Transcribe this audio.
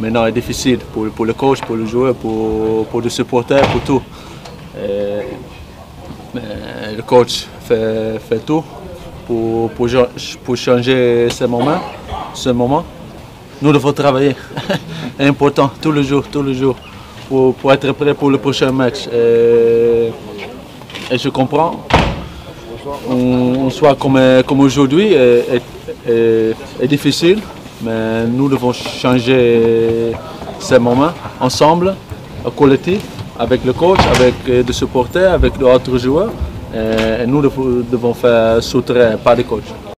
maintenant est difficile pour le coach, pour le joueur, pour les supporters, pour tout. Mais le coach fait tout pour changer ce moment. Nous devons travailler. C'est important, tous les jours, pour être prêt pour le prochain match. Et je comprends. On soit comme aujourd'hui est difficile, mais nous devons changer ce moment ensemble, collectif, avec le coach, avec les supporters, avec d'autres joueurs. Et nous devons faire soutenir par les coachs.